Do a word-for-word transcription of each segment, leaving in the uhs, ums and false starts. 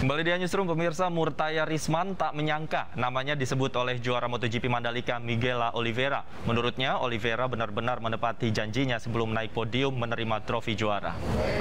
Kembali di Newsroom, pemirsa. Murtaya Risman tak menyangka namanya disebut oleh juara MotoGP Mandalika Miguel Oliveira. Menurutnya, Oliveira benar-benar menepati janjinya sebelum naik podium menerima trofi juara.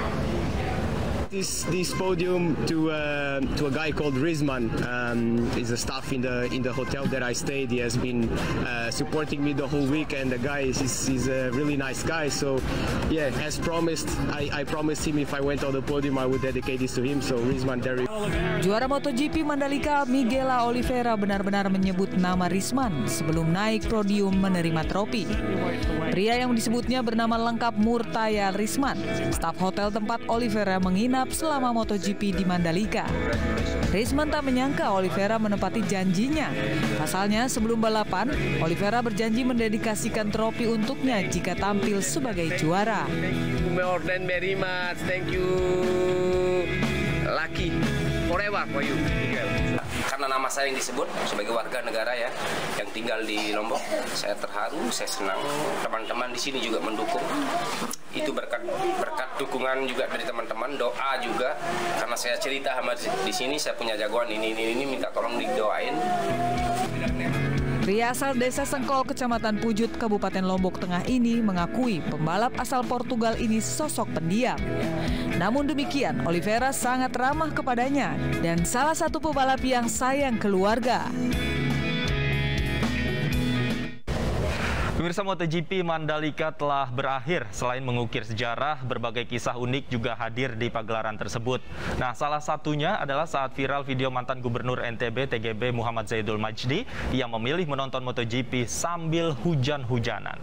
This this podium to uh, to a guy called Rizman. Um, is a staff in the in the hotel that I stayed. He has been uh, supporting me the whole week, and the guy is is a really nice guy. So yeah, as promised, I, I promised him if I went on the podium, I would dedicate this to him. So Rizman, there. Juara MotoGP Mandalika Miguel Oliveira benar-benar menyebut nama Risman sebelum naik podium menerima trofi. Pria yang disebutnya bernama lengkap Murtaya Risman, staf hotel tempat Oliveira menginap selama MotoGP di Mandalika. Risman tak menyangka Oliveira menepati janjinya. Pasalnya sebelum balapan, Oliveira berjanji mendedikasikan trofi untuknya jika tampil sebagai juara. More than very much. Thank you. Lucky forever for you. Karena nama saya yang disebut sebagai warga negara ya yang tinggal di Lombok, saya terharu, saya senang. Teman-teman di sini juga mendukung. Itu berkat berkat dukungan juga dari teman-teman, doa juga. Karena saya cerita sama di sini saya punya jagoan ini ini ini minta tolong didoain. Pria asal desa Sengkol, Kecamatan Pujut, Kabupaten Lombok Tengah ini mengakui pembalap asal Portugal ini sosok pendiam. Namun demikian, Oliveira sangat ramah kepadanya dan salah satu pebalap yang sayang keluarga. Pemirsa, MotoGP Mandalika telah berakhir. Selain mengukir sejarah, berbagai kisah unik juga hadir di pagelaran tersebut. Nah, salah satunya adalah saat viral video mantan Gubernur N T B T G B Muhammad Zaidul Majdi yang memilih menonton MotoGP sambil hujan-hujanan.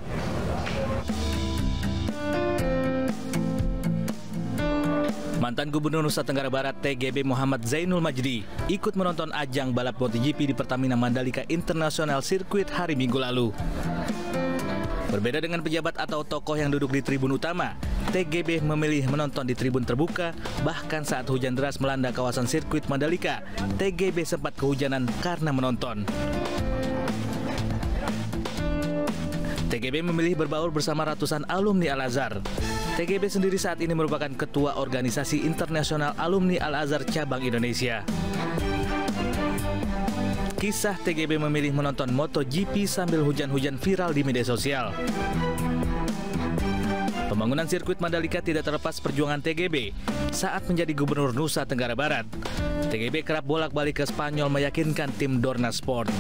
Mantan Gubernur Nusa Tenggara Barat T G B Muhammad Zainul Majdi ikut menonton ajang balap MotoGP di Pertamina Mandalika International Circuit hari Minggu lalu. Berbeda dengan pejabat atau tokoh yang duduk di tribun utama, T G B memilih menonton di tribun terbuka. Bahkan saat hujan deras melanda kawasan sirkuit Mandalika, T G B sempat kehujanan karena menonton. T G B memilih berbaur bersama ratusan alumni Al-Azhar. T G B sendiri saat ini merupakan Ketua Organisasi Internasional Alumni Al-Azhar Cabang Indonesia. Kisah T G B memilih menonton MotoGP sambil hujan-hujan viral di media sosial. Pembangunan sirkuit Mandalika tidak terlepas perjuangan T G B. Saat menjadi Gubernur Nusa Tenggara Barat, T G B kerap bolak-balik ke Spanyol meyakinkan tim Dorna Sport.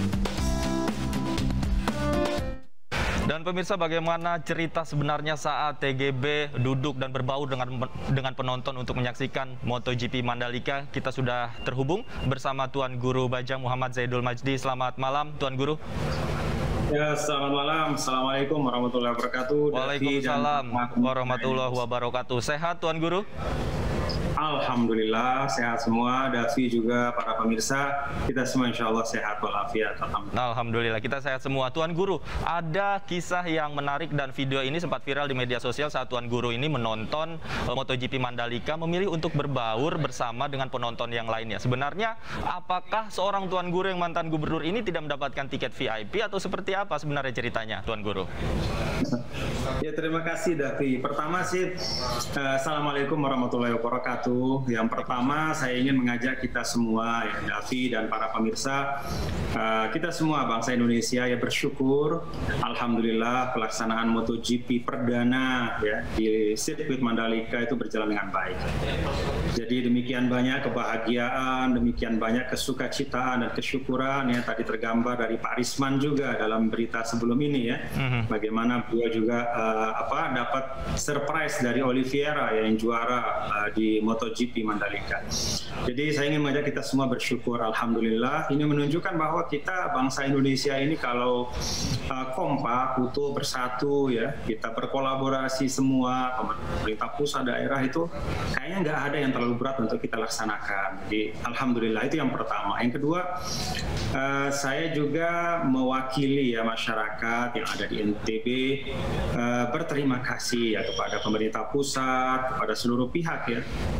Dan pemirsa, bagaimana cerita sebenarnya saat T G B duduk dan berbaur dengan dengan penonton untuk menyaksikan MotoGP Mandalika? Kita sudah terhubung bersama Tuan Guru Bajang Muhammad Zaidul Majdi. Selamat malam, Tuan Guru. Ya, selamat malam. Assalamualaikum warahmatullahi wabarakatuh. Waalaikumsalam warahmatullahi wabarakatuh. Sehat, Tuan Guru? Alhamdulillah sehat semua, Davi juga para pemirsa, kita semua insya Allah sehat walafiat. Alhamdulillah. Alhamdulillah kita sehat semua. Tuan Guru, ada kisah yang menarik dan video ini sempat viral di media sosial saat Tuan Guru ini menonton uh, MotoGP Mandalika, memilih untuk berbaur bersama dengan penonton yang lainnya. Sebenarnya apakah seorang Tuan Guru yang mantan gubernur ini tidak mendapatkan tiket V I P atau seperti apa sebenarnya ceritanya, Tuan Guru? Ya, terima kasih Davi. Pertama sih, uh, Assalamualaikum warahmatullahi wabarakatuh. Yang pertama saya ingin mengajak kita semua, ya, Davi dan para pemirsa, uh, kita semua bangsa Indonesia ya bersyukur, alhamdulillah pelaksanaan MotoGP perdana ya di sirkuit Mandalika itu berjalan dengan baik. Jadi demikian banyak kebahagiaan, demikian banyak kesukacitaan dan kesyukuran ya tadi tergambar dari Pak Risman juga dalam berita sebelum ini ya, mm-hmm. bagaimana beliau juga uh, apa dapat surprise dari Oliveira yang juara uh, di MotoGP Mandalika. Jadi saya ingin mengajak kita semua bersyukur, alhamdulillah. Ini menunjukkan bahwa kita bangsa Indonesia ini kalau uh, kompak, utuh, bersatu ya, kita berkolaborasi semua, pemerintah pusat, daerah itu kayaknya nggak ada yang terlalu berat untuk kita laksanakan. Jadi alhamdulillah itu yang pertama. Yang kedua, uh, saya juga mewakili ya masyarakat yang ada di N T B uh, berterima kasih ya kepada pemerintah pusat, kepada seluruh pihak ya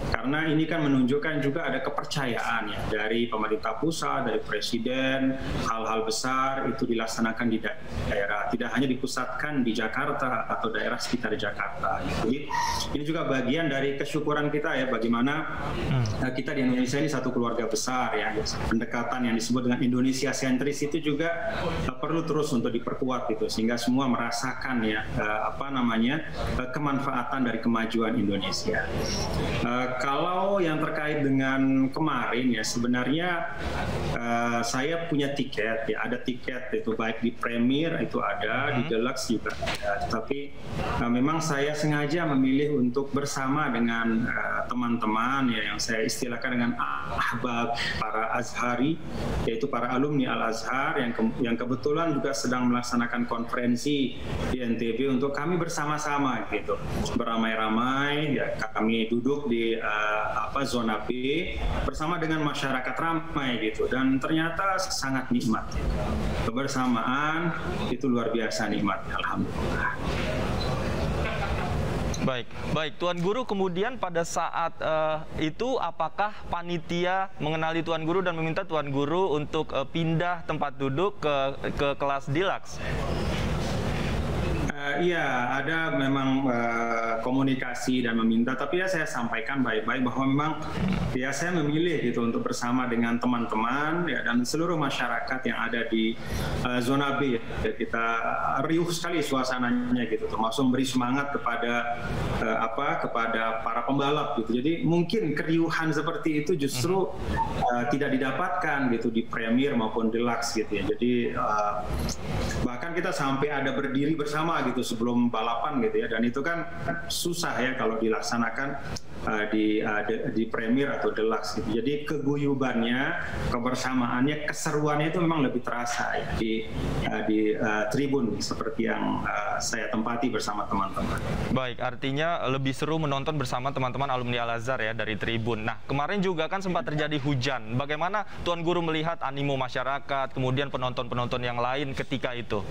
Karena ini kan menunjukkan juga ada kepercayaan ya dari pemerintah pusat, dari presiden, hal-hal besar itu dilaksanakan di daerah, tidak hanya dipusatkan di Jakarta atau daerah sekitar Jakarta. Jadi ini juga bagian dari kesyukuran kita ya, bagaimana hmm. kita di Indonesia ini satu keluarga besar ya. Pendekatan yang disebut dengan Indonesia sentris itu juga uh, perlu terus untuk diperkuat gitu, sehingga semua merasakan ya uh, apa namanya uh, kemanfaatan dari kemajuan Indonesia. Uh, kalau yang terkait dengan kemarin ya, sebenarnya uh, saya punya tiket ya, ada tiket itu baik di Premier itu ada, hmm. di Deluxe juga ada. Tapi uh, memang saya sengaja memilih untuk bersama dengan teman-teman uh, ya yang saya istilahkan dengan ahbab para Azhari, yaitu para alumni Al-Azhar yang ke yang kebetulan juga sedang melaksanakan konferensi di N T B untuk kami bersama-sama gitu, beramai-ramai ya, kami duduk di uh, apa zona B bersama dengan masyarakat ramai gitu, dan ternyata sangat nikmat ya. Kebersamaan itu luar biasa nikmatnya, alhamdulillah. Baik, baik Tuan Guru, kemudian pada saat uh, itu apakah panitia mengenali Tuan Guru dan meminta Tuan Guru untuk uh, pindah tempat duduk ke ke kelas Deluxe? Uh, iya, ada memang uh, komunikasi dan meminta, tapi ya saya sampaikan baik-baik bahwa memang ya saya memilih gitu untuk bersama dengan teman-teman ya, dan seluruh masyarakat yang ada di uh, zona B ya. Kita riuh sekali suasananya gitu, termasuk memberi semangat kepada uh, apa kepada para pembalap gitu. Jadi mungkin keriuhan seperti itu justru uh, tidak didapatkan gitu di Premier maupun Deluxe gitu ya. Jadi uh, bahkan kita sampai ada berdiri bersama gitu sebelum balapan gitu ya, dan itu kan susah ya kalau dilaksanakan uh, di uh, de, di Premier atau Deluxe gitu. Jadi keguyubannya, kebersamaannya, keseruannya itu memang lebih terasa ya di uh, di uh, tribun seperti yang uh, saya tempati bersama teman-teman. Baik, artinya lebih seru menonton bersama teman-teman alumni Al-Azhar ya dari tribun. Nah, kemarin juga kan sempat terjadi hujan. Bagaimana Tuan Guru melihat animo masyarakat, kemudian penonton-penonton yang lain ketika itu?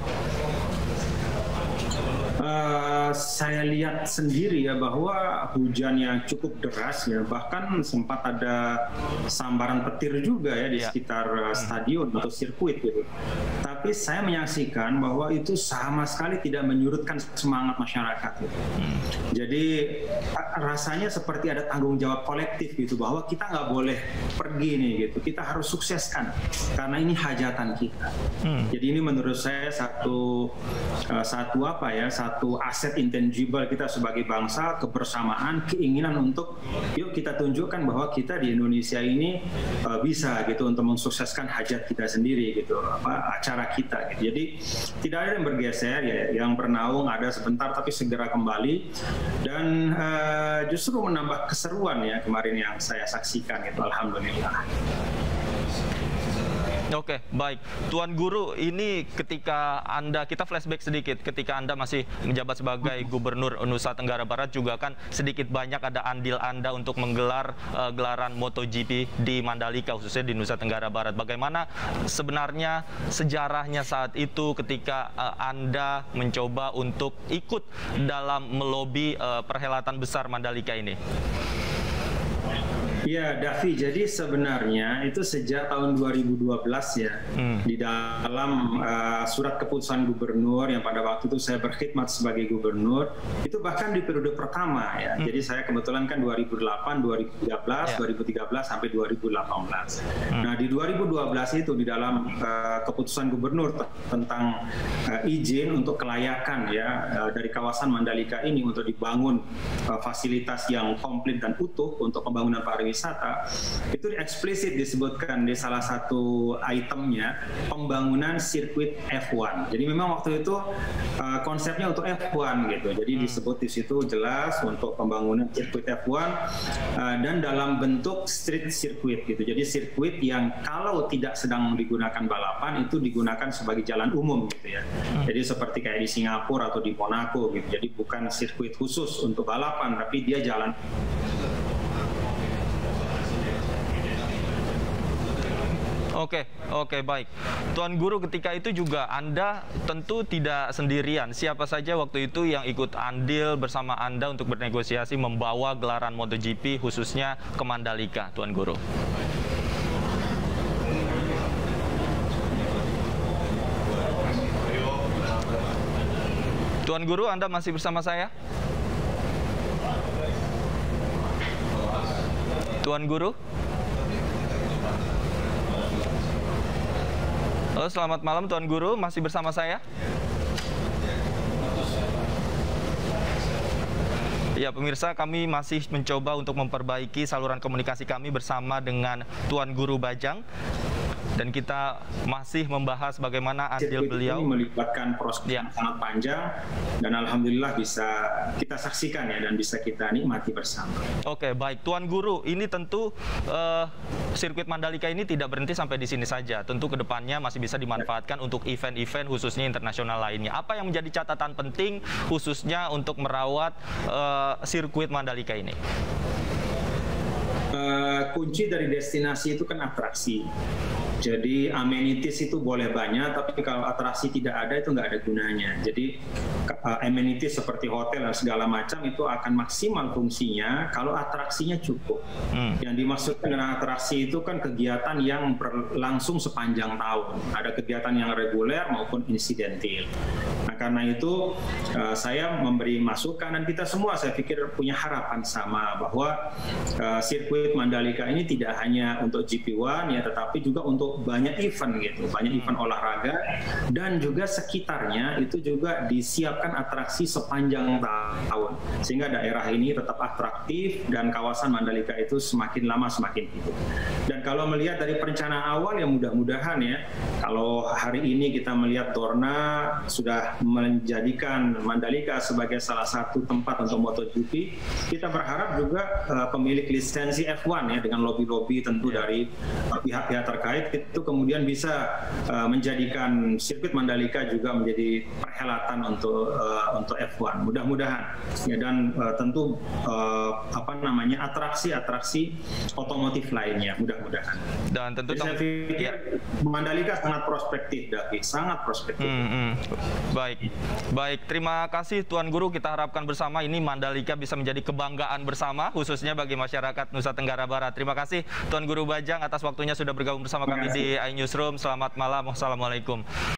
Uh, saya lihat sendiri ya bahwa hujan yang cukup deras ya, bahkan sempat ada sambaran petir juga ya di ya. sekitar uh, stadion atau sirkuit gitu. Tapi saya menyaksikan bahwa itu sama sekali tidak menyurutkan semangat masyarakat gitu. Hmm. Jadi rasanya seperti ada tanggung jawab kolektif gitu, bahwa kita nggak boleh pergi nih gitu, kita harus sukseskan karena ini hajatan kita. Hmm. Jadi ini menurut saya satu uh, satu apa ya satu aset intangible kita sebagai bangsa, kebersamaan, keinginan untuk yuk kita tunjukkan bahwa kita di Indonesia ini uh, bisa gitu untuk mensukseskan hajat kita sendiri gitu, apa acara kita gitu. Jadi tidak ada yang bergeser ya, yang bernaung ada sebentar tapi segera kembali, dan uh, justru menambah keseruan ya kemarin yang saya saksikan itu, alhamdulillah. Oke, baik. Tuan Guru, ini ketika Anda, kita flashback sedikit, ketika Anda masih menjabat sebagai Gubernur Nusa Tenggara Barat juga kan sedikit banyak ada andil Anda untuk menggelar uh, gelaran MotoGP di Mandalika, khususnya di Nusa Tenggara Barat. Bagaimana sebenarnya sejarahnya saat itu ketika uh, Anda mencoba untuk ikut dalam melobi uh, perhelatan besar Mandalika ini? Ya, Davi, jadi sebenarnya itu sejak tahun dua ribu dua belas ya, hmm. di dalam uh, surat keputusan gubernur yang pada waktu itu saya berkhidmat sebagai gubernur, itu bahkan di periode pertama ya, hmm. jadi saya kebetulan kan dua ribu delapan, dua ribu tiga belas, yeah. dua ribu tiga belas sampai dua ribu delapan belas. Hmm. Nah, di dua ribu dua belas itu di dalam uh, keputusan gubernur tentang uh, izin untuk kelayakan ya uh, dari kawasan Mandalika ini untuk dibangun uh, fasilitas yang komplit dan utuh untuk pembangunan pariwisata, wisata, itu eksplisit disebutkan di salah satu itemnya pembangunan sirkuit F satu. Jadi memang waktu itu uh, konsepnya untuk F satu gitu. Jadi hmm. disebut di situ jelas untuk pembangunan sirkuit F satu uh, dan dalam bentuk street sirkuit gitu. Jadi sirkuit yang kalau tidak sedang digunakan balapan itu digunakan sebagai jalan umum gitu ya. Hmm. Jadi seperti kayak di Singapura atau di Monaco gitu. Jadi bukan sirkuit khusus untuk balapan, tapi dia jalan. Oke, oke, baik. Tuan Guru, ketika itu juga Anda tentu tidak sendirian. Siapa saja waktu itu yang ikut andil bersama Anda untuk bernegosiasi membawa gelaran MotoGP khususnya ke Mandalika, Tuan Guru? Tuan Guru, Anda masih bersama saya? Tuan Guru? Halo, selamat malam Tuan Guru, masih bersama saya? Ya, pemirsa, kami masih mencoba untuk memperbaiki saluran komunikasi kami bersama dengan Tuan Guru Bajang. Dan kita masih membahas bagaimana andil beliau. Ini melibatkan proses ya. yang sangat panjang dan alhamdulillah bisa kita saksikan ya dan bisa kita nikmati bersama. Oke, baik Tuan Guru, ini tentu uh, sirkuit Mandalika ini tidak berhenti sampai di sini saja. Tentu kedepannya masih bisa dimanfaatkan ya. untuk event-event khususnya internasional lainnya. Apa yang menjadi catatan penting khususnya untuk merawat uh, sirkuit Mandalika ini? Uh, kunci dari destinasi itu kan atraksi. Jadi amenities itu boleh banyak, tapi kalau atraksi tidak ada itu nggak ada gunanya. Jadi uh, amenities seperti hotel dan segala macam itu akan maksimal fungsinya kalau atraksinya cukup. Hmm. Yang dimaksudkan dengan atraksi itu kan kegiatan yang berlangsung sepanjang tahun. Ada kegiatan yang reguler maupun insidentil. Nah karena itu uh, saya memberi masukan dan kita semua saya pikir punya harapan sama bahwa uh, sirkuit Mandalika ini tidak hanya untuk G P satu ya, tetapi juga untuk banyak event gitu, banyak event olahraga dan juga sekitarnya itu juga disiapkan atraksi sepanjang tahun sehingga daerah ini tetap atraktif dan kawasan Mandalika itu semakin lama semakin hidup. Dan kalau melihat dari perencanaan awal ya mudah-mudahan ya, kalau hari ini kita melihat Dorna sudah menjadikan Mandalika sebagai salah satu tempat untuk MotoGP, kita berharap juga uh, pemilik lisensi F satu ya dengan lobby-lobby tentu dari pihak-pihak terkait itu kemudian bisa uh, menjadikan sirkuit Mandalika juga menjadi perhelatan untuk uh, untuk F satu mudah-mudahan ya, dan uh, tentu uh, apa namanya atraksi-atraksi otomotif lainnya mudah-mudahan. Dan tentu saya pikir ya. Mandalika sangat prospektif, David, sangat prospektif. Hmm, hmm. Baik, baik. Terima kasih Tuan Guru. Kita harapkan bersama ini Mandalika bisa menjadi kebanggaan bersama, khususnya bagi masyarakat Nusa Tenggara Barat. Terima kasih Tuan Guru Bajang atas waktunya sudah bergabung bersama kami di iNewsroom. Selamat malam. Wassalamualaikum.